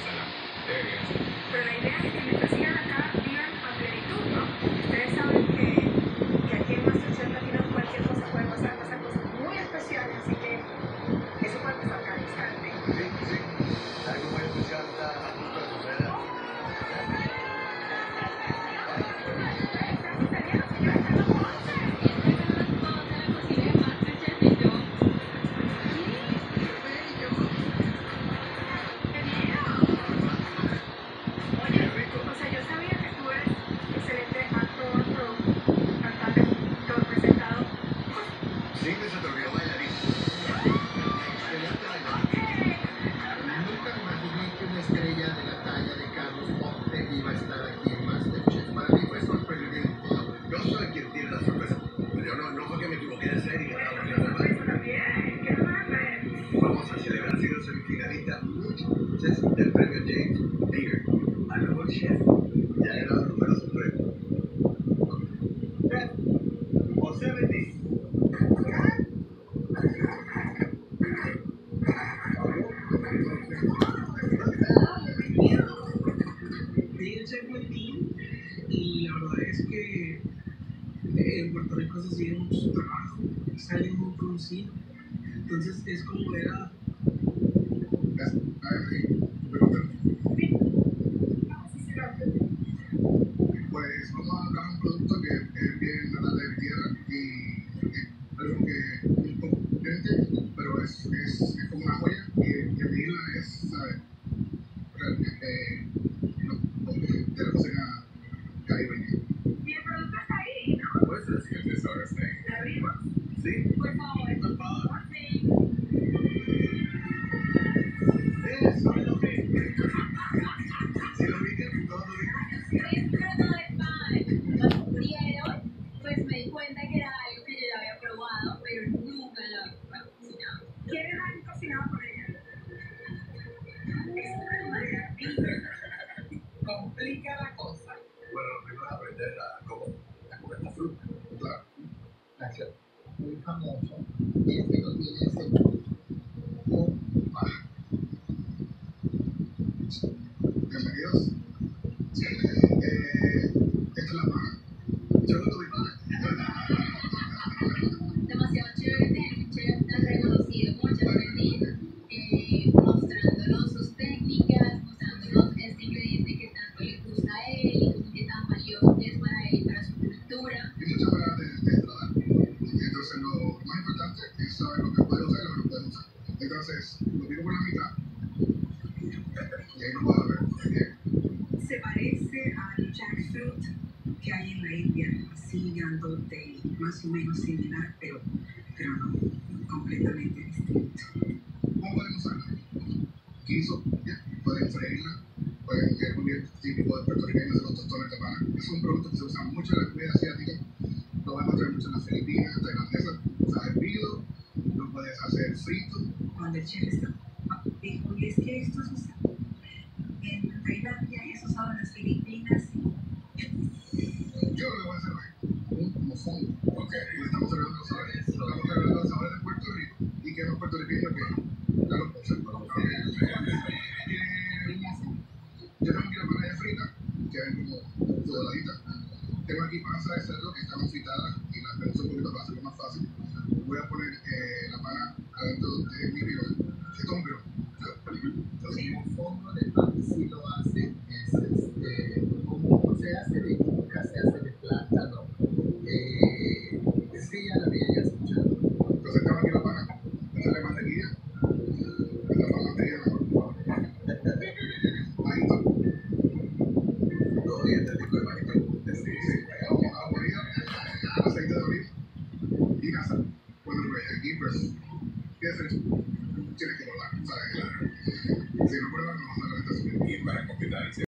There it is. Pero la idea es que mientras sigan acá, vivan a plenitud, ¿no? Ustedes saben que aquí en MasterChef Latino cualquier cosa puede pasar, pasan cosas muy especiales, así que eso puede pasar cada instante. Sí, sí. Algo muy especial está a punto de suceder. O sea, yo sabía que tú eres excelente actor, cantante, todo presentado. Sí, que se te olvidó bailarín. Excelente bailarín. Nunca imaginé que una estrella de la talla de Carlos Ponte iba a estar aquí en MasterChef. Para mí fue sorprendente. Yo soy quien tiene la sorpresa. Pero no fue que me equivoqué de serie que estaba haciendo mal. Eso también, ¿qué más? Vamos a celebrar sido semifinalista muchas veces del premio James Beard al mejor chef. Ya ha ganado numerosos premios. Chef José Benítez. Fíjense muy bien y la verdad es que en Puerto Rico se sigue mucho su trabajo, sale muy producido, entonces es como ver a Pues vamos a sacar un producto que es bien natal de mi tierra y algo que es un poco diferente, pero es como una joya y el isla es, ¿sabes? Realmente de la cocina caribeña. Y el producto está ahí, ¿no? ¿Puedes decir que ahora está ahí? ¿La abrimos? Sí. Por favor. Por favor. Sí. Eso es lo que. Si lo vi que todo lo dijo. Es plato de pan. Lo descubrieron, pues me di cuenta que era algo que yo ya había probado, pero nunca lo había cocinado. ¿Quiénes han cocinado con ella? Es una manera complica la cosa. Bueno, lo primero es aprender a comer esta fruta. Claro, gracias. Muy famoso y este no tiene ese paja. Bienvenidos. Esta es la paja. Segundo mi paja. Demasiado chévere tener un chef tan reconocido como Chef Benítez, mostrándonos sus técnicas, mostrándonos este ingrediente que tanto le gusta a él y que tan valioso es para él y para su cultura. Y muchas maneras de tratar. Entonces, lo más importante es saber lo que puede usar y lo que no puede usar. Entonces, lo digo por la mitad y ahí no puedo ver. Se parece al jackfruit que hay en la India, así grandote y más o menos similar, pero no, completamente distinto. ¿Cómo pueden usarla? Guiso, ya, pueden freírla, pueden que es muy bien típico de puertorriqueños de los tostones de pana. Es un producto que se usa mucho en la comida asiática, lo van a encontrar mucho en las Filipinas, tailandesas, o sea, hervido, lo puedes hacer frito. Cuando el chef está dijo, y es que esto es usado en Tailandia, es usado en las Filipinas. Yo lo que voy a hacer hoy, un mofongo, ok, le estamos revelando los sabores, estamos revelando los sabores de Puerto Rico y que es más puertorriqueño que claro, por ser un mofongo. Yo tengo aquí la panalla frita, que es como doradita. Tengo aquí panza de cerdo que está confitada y la tenemos un poquito para hacerlo más fácil. Voy a poner la pana adentro de mi pirón. Esto es un pirón. Entonces, un fondo de pan si lo hace, es como se hace de yuca, se hace de plátano. Sí, ya la había escuchado. Entonces, tengo aquí la pana, echarle mantequilla. Esta la mantequilla mejor. Ahí está. Todo bien, técnico de manito. Sí, agua hervida, aceite de oliva y casa. Bueno, pues aquí, pues, ¿qué haces? Tienes que probar, ¿sabes? Si no pruebas, no vas a ver esta. Y para completar